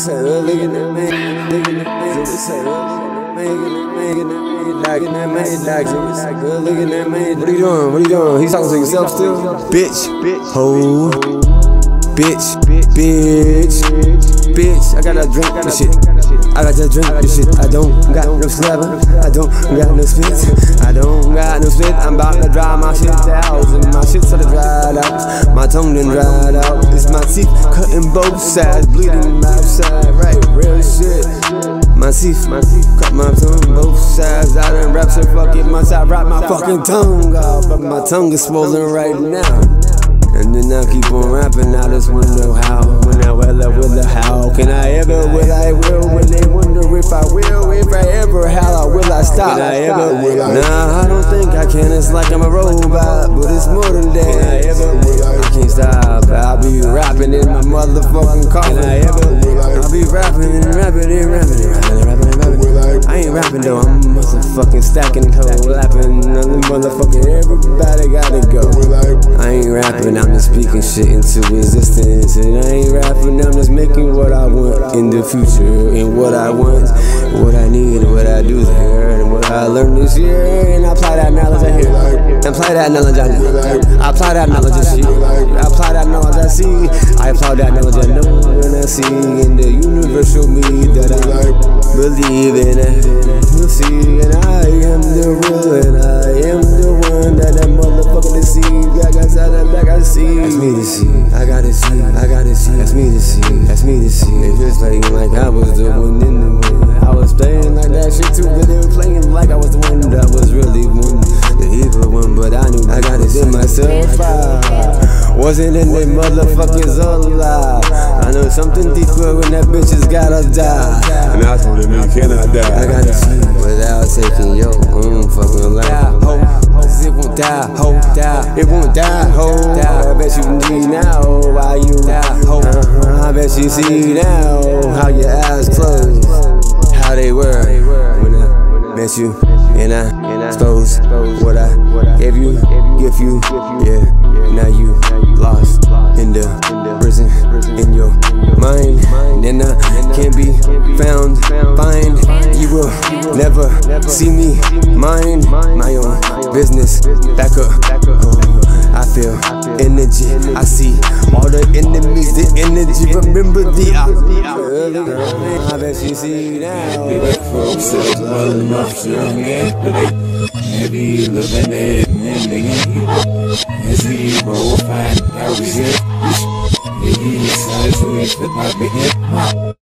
What are you doing? What are you doing? He's talking to himself still? Bitch, ho, bitch, bitch. I gotta drink this shit. I gotta drink this shit. I don't got no slabber. I don't got no spit. I don't got no spit. I'm about to dry my shit out. And my shit sort of dried out. My tongue done dried out. It's my teeth cutting both sides, bleeding my side. Right, real shit. My teeth cut my tongue both sides. I done wrap some fucking my side, wrap my fucking tongue out. But my tongue is swollen right now. And then I keep on rapping, I just wonder how. When I will, how can I ever, will I will? When they wonder if I will, if I ever, how will I stop? Can I ever, will I? Nah, I don't think I can, it's like I'm a robot. But it's more than that. Can I ever, will I? I can't stop, I'll be rapping in my motherfucking car. Can I ever, will I? I'll be rapping and rapping and rapping and rapping and rapping and rapping. I ain't rapping though, I'm motherfucking stacking, collapsing. Motherfucking everybody gotta go. I ain't rapping, I'm just speaking shit into existence. And I ain't rapping, I'm just making what I want in the future. And what I want, what I need, what I do there. And what I learned this year. And I apply that knowledge I hear. Apply that knowledge I know. I apply that knowledge I see. I apply that knowledge I see. I apply that knowledge I know. And I see in the universal me that I believe in it. You see, and I am the real, and I am the one that motherfucker to see. Back outside that back I see. That's me to see. I gotta see. I gotta see. That's me to see. That's me to see. They just playing like I was the one in the room. I was playing like that shit too, but they were playing like I was the one that was really one, the evil one. But I knew I gotta see myself out. Wasn't in the motherfuckers alive. I know something deeper when that bitch has gotta die. And I told him he cannot die. I gotta see without taking your own fucking life. It won't die, ho, die. It won't die, ho, die. I bet you need now why you die, ho. I bet you see now how your eyes close, how they were when I met you. And I suppose what I gave you, give you, yeah. Now you lost in the prison in your mind. And I can't be found, find. You will never see me mind my own business. Back up, I feel energy. I see all the enemies, the energy. Remember the I bet you see now. Folks is well enough to maybe living it as we both find how we get. Maybe it's time to reach the